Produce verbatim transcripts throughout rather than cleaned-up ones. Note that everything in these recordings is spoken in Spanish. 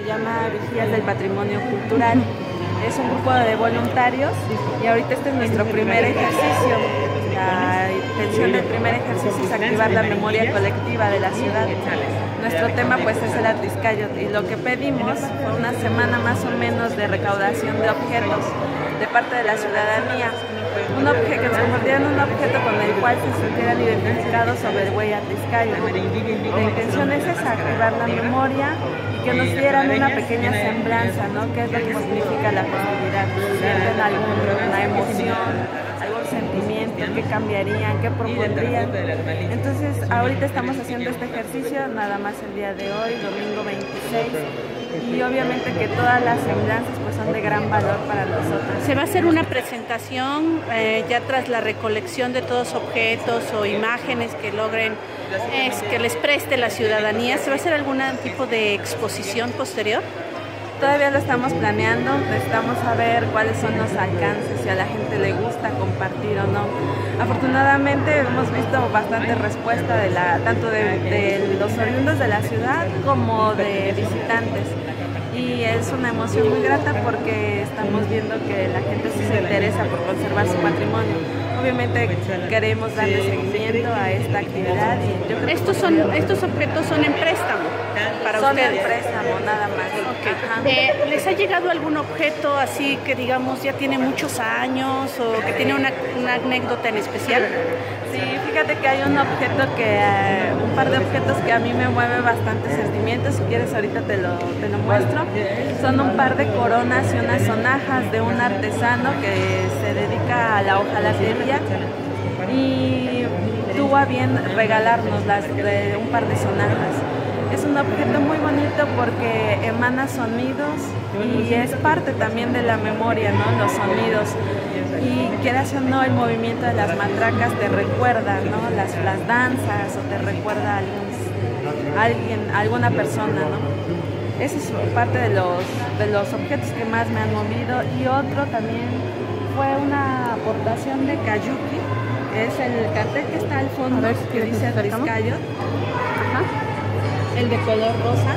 llama Vigías del Patrimonio Cultural. Es un grupo de voluntarios y ahorita este es nuestro primer ejercicio. La intención del primer ejercicio es activar la memoria colectiva de la ciudad. Nuestro tema pues es el Atlixcáyotl y lo que pedimos fue una semana más o menos de recaudación de objetos de parte de la ciudadanía. Un objeto, que nos compartieran un objeto con el cual se sintieran identificados sobre el Güey Atlixcáyotl. La intención es esa, activar la memoria y que nos dieran una pequeña semblanza, ¿no? ¿Qué es lo que significa la festividad? ¿Sienten alguna emoción, algún sentimiento? ¿Qué cambiarían? ¿Qué propondrían? Entonces, ahorita estamos haciendo este ejercicio, nada más el día de hoy, domingo veintiséis. Y obviamente que todas las semblanzas pues son de gran valor para nosotros. ¿Se va a hacer una presentación eh, ya tras la recolección de todos objetos o imágenes que logren, es, que les preste la ciudadanía? ¿Se va a hacer algún tipo de exposición posterior? Todavía lo estamos planeando, necesitamos saber cuáles son los alcances, si a la gente le gusta compartir o no. Afortunadamente hemos visto bastante respuesta de la, tanto de, de los oriundos de la ciudad como de visitantes. Y es una emoción muy grata porque estamos viendo que la gente sí se interesa por conservar su patrimonio. Obviamente queremos darle seguimiento a esta actividad. Y yo creo estos, que son, estos objetos son en préstamo para son ustedes. en préstamo, nada más. Okay. Eh, ¿Les ha llegado algún objeto así que digamos ya tiene muchos años o que tiene una, una anécdota en especial? Sí, fíjate que hay un objeto que, eh, un par de objetos que a mí me mueve bastante sentimientos. Si quieres ahorita te lo, te lo muestro. Son un par de coronas y unas sonajas de un artesano que se dedica a la hojalatería y tuvo a bien regalarnos las de un par de sonajas. Es un objeto muy bonito porque emana sonidos y es parte también de la memoria, ¿no? Los sonidos. Y quieras o no, el movimiento de las matracas te recuerda, ¿no? Las, las danzas o te recuerda a algún, alguien, a alguna persona, ¿no? Ese es parte de los, de los objetos que más me han movido. Y otro también fue una aportación de Cayuqui, que es el cartel que está al fondo, ver, que dice Atlixcáyotl. Ajá. El de color rosa.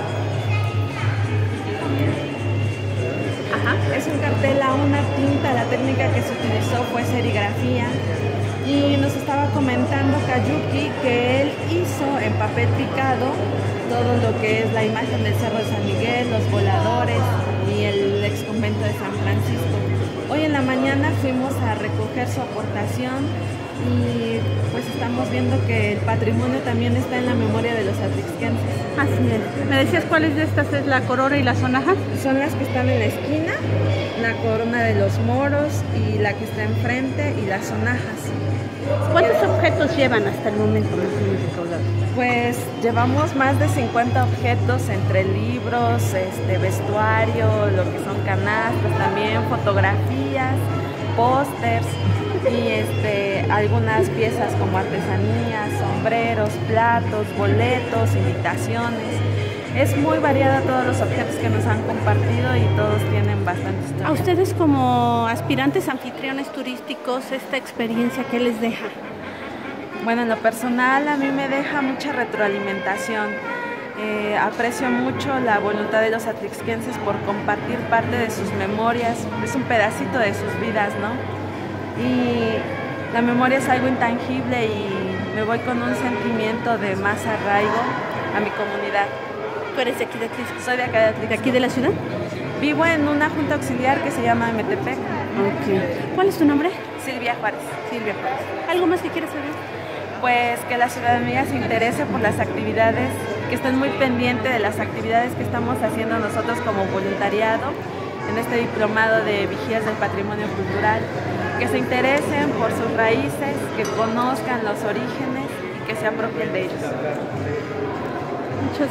Ajá. Es un cartel a una tinta, la técnica que se utilizó fue serigrafía. Y nos estaba comentando Cayuqui que él hizo en papel picado todo lo que es la imagen del Cerro de San Miguel, los voladores y el ex convento de San Francisco. Hoy en la mañana fuimos a recoger su aportación y pues estamos viendo que el patrimonio también está en la memoria de los atlixquenses. Así es. ¿Me decías cuáles de estas es la corona y la sonaja? Son las que están en la esquina, la corona de los moros y la que está enfrente y las sonajas. ¿Cuántos objetos llevan hasta el momento? Pues llevamos más de cincuenta objetos entre libros, este, vestuario, lo que son canastas, también fotografías, pósters y este, algunas piezas como artesanías, sombreros, platos, boletos, invitaciones. Es muy variada todos los objetos que nos han compartido y todos tienen bastante historia. A ustedes como aspirantes anfitriones turísticos, ¿esta experiencia qué les deja? Bueno, en lo personal a mí me deja mucha retroalimentación. Eh, aprecio mucho la voluntad de los atlixquenses por compartir parte de sus memorias. Es un pedacito de sus vidas, ¿no? Y la memoria es algo intangible y me voy con un sentimiento de más arraigo a mi comunidad. ¿Tú eres de aquí de Atlixco? Soy de acá de Atlixco. ¿De aquí de la ciudad? Vivo en una junta auxiliar que se llama Metepec. Okay. ¿Cuál es tu nombre? Silvia Juárez. Silvia Juárez. ¿Algo más que quieres saber? Pues que la ciudadanía se interese por las actividades, que estén muy pendientes de las actividades que estamos haciendo nosotros como voluntariado en este diplomado de Vigías del Patrimonio Cultural, que se interesen por sus raíces, que conozcan los orígenes y que se apropien de ellos.